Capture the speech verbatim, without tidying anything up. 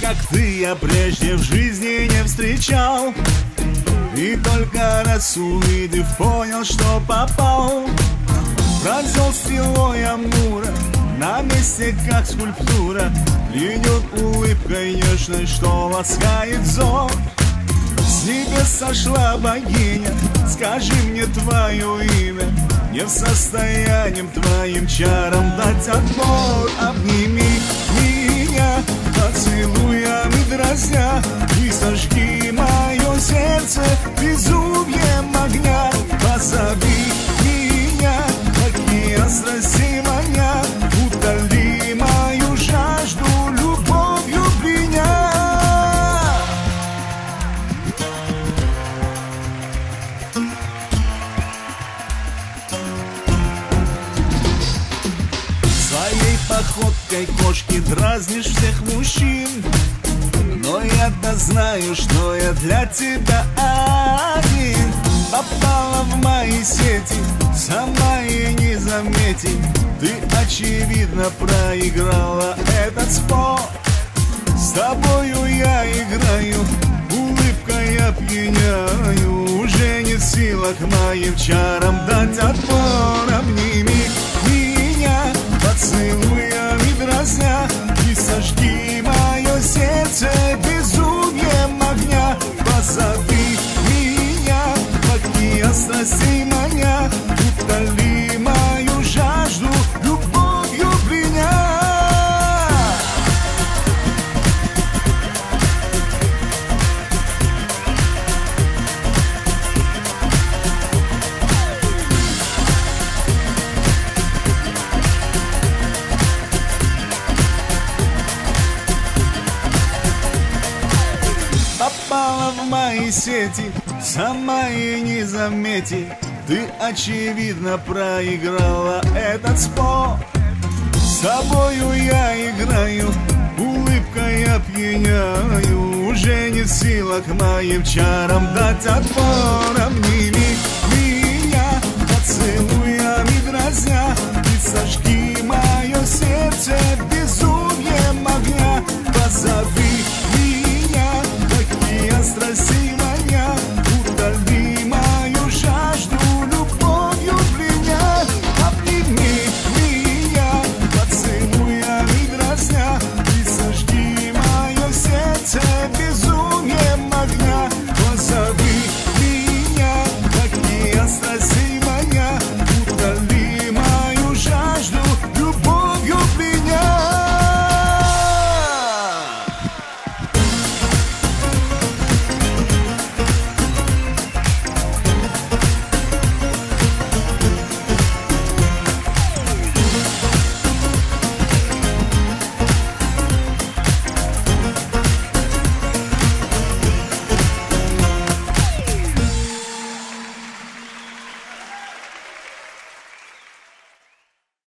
как ты я прежде в жизни не встречал. И только раз увидев, понял, что попал. Пронзел стрелой Амура, на месте как скульптура. Льнет улыбкой нежной, что ласкает взор. С небес сошла богиня, скажи мне твое имя. Не в состоянии твоим чарам дать отпор. Обними меня поцелуями дразня и сожги мое сердце безумием огня. Позови меня, океан страсти маня, утоли мою жажду любовью пленя. Своей походкой кошки дразнишь всех мужчин, но я-то знаю, что я для тебя один. Попала в мои сети, сама и не замети. Ты, очевидно, проиграла этот спор. С тобою я играю, улыбкой опьяняю. Уже не в силах моим чарам дать отпор. Обними меня поцелуями дразня и сожги мое сердце безумием огня. Позови меня, океан страстей маня, утоли мою жажду любовью пленя. Попала в мои сети, сама и не замети. Ты, очевидно, проиграла этот спор. С тобою я играю, улыбкой опьяняю. Уже не в силах моим чарам дать отпор. Обними меня поцелуями дразня